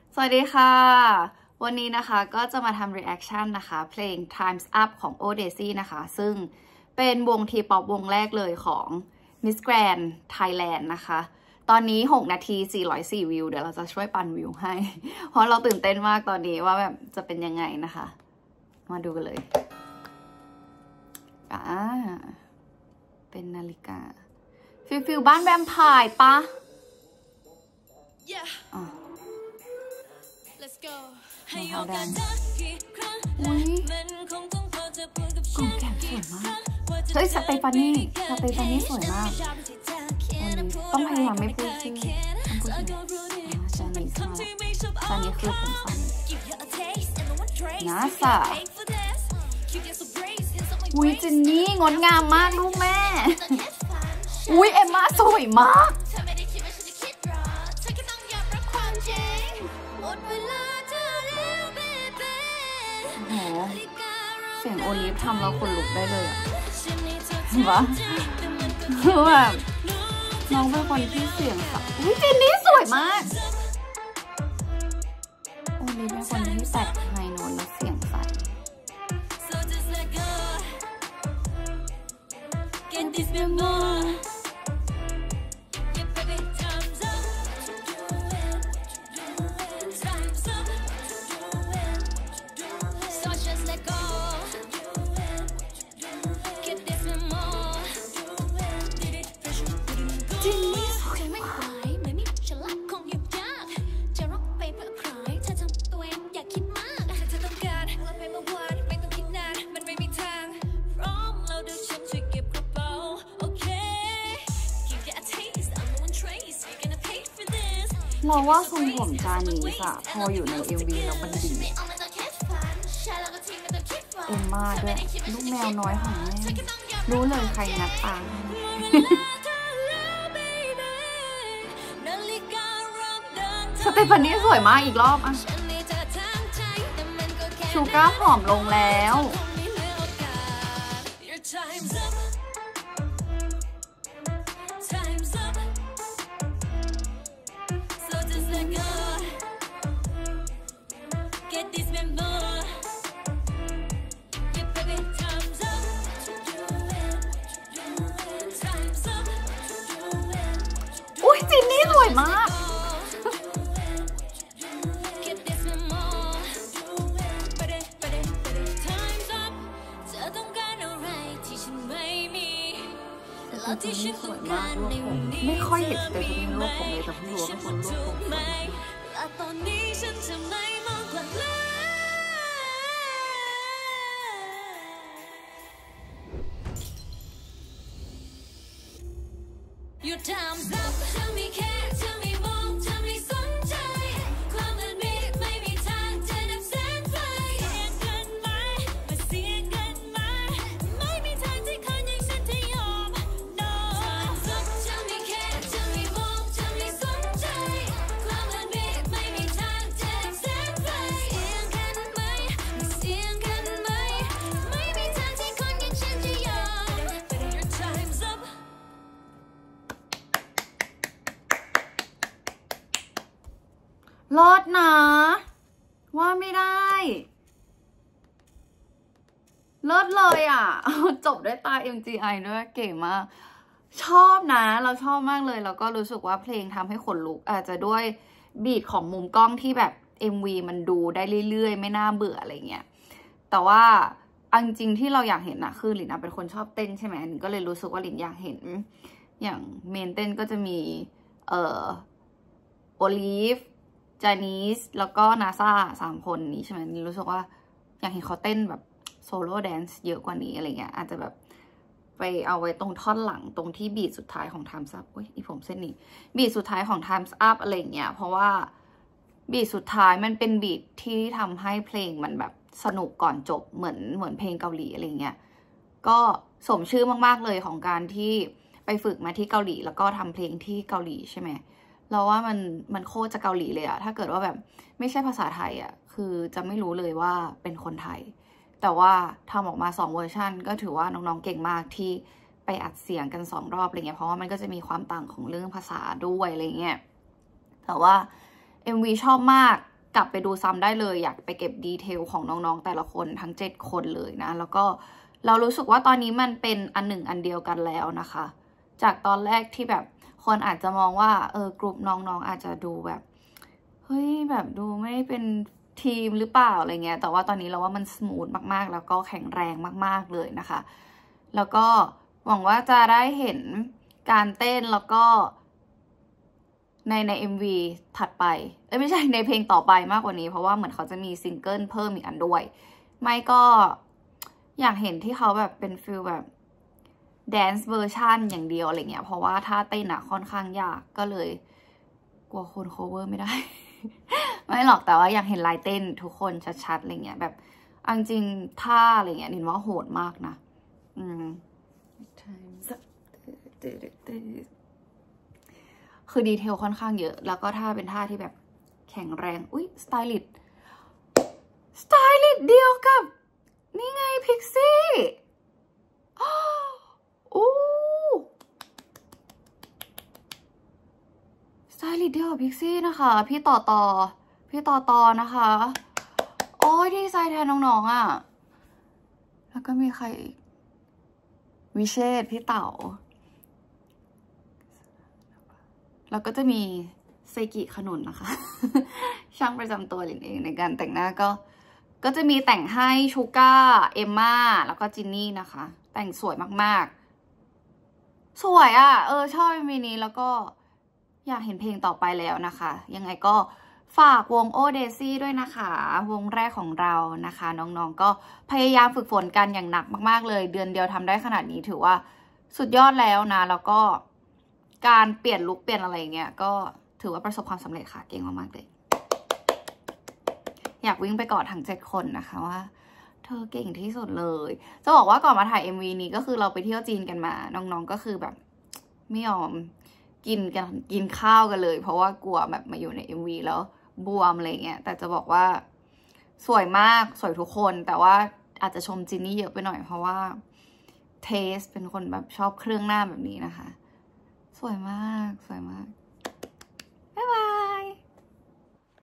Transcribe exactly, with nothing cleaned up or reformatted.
สวัสดีค่ะวันนี้นะคะก็จะมาทำ reaction นะคะเพลง Time's Up ของ Odaisy นะคะซึ่งเป็นวงทีป๊อปวงแรกเลยของ Miss Grand Thailand นะคะตอนนี้หกนาทีสี่ร้อยสี่วิวเดี๋ยวเราจะช่วยปั่นวิวให้เพราะเราตื่นเต้นมากตอนนี้ว่าแบบจะเป็นยังไงนะคะมาดูกันเลยอ่าเป็นนาฬิกาฟิลฟิลบ้านแวมไพร์ปะอ่ะให้เขาดังอุ้ยกล่องแก้มสวยมากเฮ้ยสเตฟานี่สเตฟานี่สวยมากต้องพยายามไม่พูดชื่อต้องพูดชื่อจานิสมาจานิคือผมสั้นนาซาอุ้ยจินนี่งดงามมากลูกแม่อุ้ยเอมม่าสวยมากโหเสียงโอลิฟทำเราคนลุกได้เลยอะเห็นปะคือแบบน้องเป็นคนที่เสียงสับอุ้ยจินนี่สวยมากโอลิฟเป็นคนที่แตกไฮโน้ตแล้วเสียงใสจินนี่สวยมากเราว่าทรงผมจานี้อะพออยู่ใน เอ็ม วี แล้วมันดีเอ็มม่าด้วยลูกแมวน้อยของแม่รู้เลยใครนัดตาสเตฟานี่สวยมากอีกรอบอ่ะชูก้าผอมลงแล้วอุ้ยจินนี่สวยมากจินนี่สวยมากรวบผมไม่ค่อยเห็นแต่คนนี้รวบผมเลยแต่เพิ่งรู้ว่าเป็นคนรวบผมรอดนะว่าไม่ได้เลิศเลยอ่ะจบด้วยตา เอ็ม จี ไอ ด้วยเก๋มากชอบนะเราชอบมากเลยแล้วก็รู้สึกว่าเพลงทำให้ขนลุกอาจจะด้วยบีทของมุมกล้องที่แบบ เอ็ม วี มันดูได้เรื่อยๆไม่น่าเบื่ออะไรเงี้ยแต่ว่าอันจริงที่เราอยากเห็นนะคือหลินเป็นคนชอบเต้นใช่ไหมหลินก็เลยรู้สึกว่าหลินอยากเห็นอย่างเมนเต้นก็จะมีเอ่อโอลิฟจานิสแล้วก็นาซาสามคนนี้ใช่ไหมนี่รู้สึกว่าอยากเห็นเขาเต้นแบบโซโล่แดนซ์เยอะกว่านี้อะไรเงี้ยอาจจะแบบไปเอาไว้ตรงท่อนหลังตรงที่บีทสุดท้ายของ Time's Up อุ้ยอีผมเส้นนี้บีทสุดท้ายของ Time's Up อะไรเงี้ยเพราะว่าบีทสุดท้ายมันเป็นบีทที่ทำให้เพลงมันแบบสนุกก่อนจบเหมือนเหมือนเพลงเกาหลีอะไรเงี้ยก็สมชื่อมากๆเลยของการที่ไปฝึกมาที่เกาหลีแล้วก็ทำเพลงที่เกาหลีใช่ไหมเราว่ามันมันโคตรจะเกาหลีเลยอะถ้าเกิดว่าแบบไม่ใช่ภาษาไทยอะคือจะไม่รู้เลยว่าเป็นคนไทยแต่ว่าทำออกมาสองเวอร์ชันก็ถือว่าน้องๆเก่งมากที่ไปอัดเสียงกันสองรอบอะไรเงี้ยเพราะว่ามันก็จะมีความต่างของเรื่องภาษาด้วยอะไรเงี้ยแต่ว่า เอ็ม วี ชอบมากกลับไปดูซ้ำได้เลยอยากไปเก็บดีเทลของน้องๆแต่ละคนทั้งเจ็ดคนเลยนะแล้วก็เรารู้สึกว่าตอนนี้มันเป็นอันหนึ่งอันเดียวกันแล้วนะคะจากตอนแรกที่แบบคนอาจจะมองว่าเออกลุ่มน้องๆอาจจะดูแบบเฮ้ยแบบดูไม่เป็นทีมหรือเปล่าอะไรเงี้ยแต่ว่าตอนนี้เราว่ามันสมูทมากๆแล้วก็แข็งแรงมากๆเลยนะคะแล้วก็หวังว่าจะได้เห็นการเต้นแล้วก็ในใน เอ็ม วี ถัดไปเอ้ยไม่ใช่ในเพลงต่อไปมากกว่านี้เพราะว่าเหมือนเขาจะมีซิงเกิลเพิ่มอีกอันด้วยไม่ก็อยากเห็นที่เขาแบบเป็นฟิลแบบแดนซ์เวอร์ชันอย่างเดียวอะไรเงี้ยเพราะว่าถ้าเต้นอะค่อนข้างยากก็เลยกลัวคนโคเวอร์ไม่ได้ ไม่หรอกแต่ว่าอยากเห็นลายเต้นทุกคนชัดๆอะไรเงี้ยแบบจริงๆท่าอะไรเงี้ยนินว่าโหดมากนะอืมคือดีเทลค่อนข้างเยอะแล้วก็ท่าเป็นท่าที่แบบแข็งแรงอุ๊ยสไตลิสต์สไตลิสต์เดียวกับนี่ไงพิกซี่อู้สไตลิสต์เดียวกับพิกซี่นะคะพี่ต่อต่อพี่ต่อต่อนะคะโอ้ยดีใจแทนน้องๆอ่ะแล้วก็มีใครอีกวิเชษพี่เต๋าแล้วก็จะมีเซกิขนุนนะคะ ช่างประจำตัวหลินเองในการแต่งหน้าก็ก็จะมีแต่งให้ชูก้าเอมม่าแล้วก็จินนี่นะคะแต่งสวยมากๆสวยอ่ะเออชอบมีนี้แล้วก็อยากเห็นเพลงต่อไปแล้วนะคะยังไงก็ฝากวงโอเดซี่ด้วยนะคะวงแรกของเรานะคะน้องๆก็พยายามฝึกฝนกันอย่างหนักมากๆเลยเดือนเดียวทำได้ขนาดนี้ถือว่าสุดยอดแล้วนะแล้วก็การเปลี่ยนลุคเปลี่ยนอะไรเงี้ยก็ถือว่าประสบความสำเร็จค่ะเก่งมากๆเลยอยากวิ่งไปกอดทั้งเจ็ดคนนะคะว่าเธอเก่งที่สุดเลยจะบอกว่าก่อนมาถ่าย เอ็ม วี นี้ก็คือเราไปเที่ยวจีนกันมาน้องๆก็คือแบบไม่ยอมกินกันกินข้าวกันเลยเพราะว่ากลัวแบบมาอยู่ใน เอ็ม วี แล้วบวมอะไรเงี้ยแต่จะบอกว่าสวยมากสวยทุกคนแต่ว่าอาจจะชมจินนี่เยอะไปหน่อยเพราะว่าเทสเป็นคนแบบชอบเครื่องหน้าแบบนี้นะคะสวยมากสวยมากบ๊ายบาย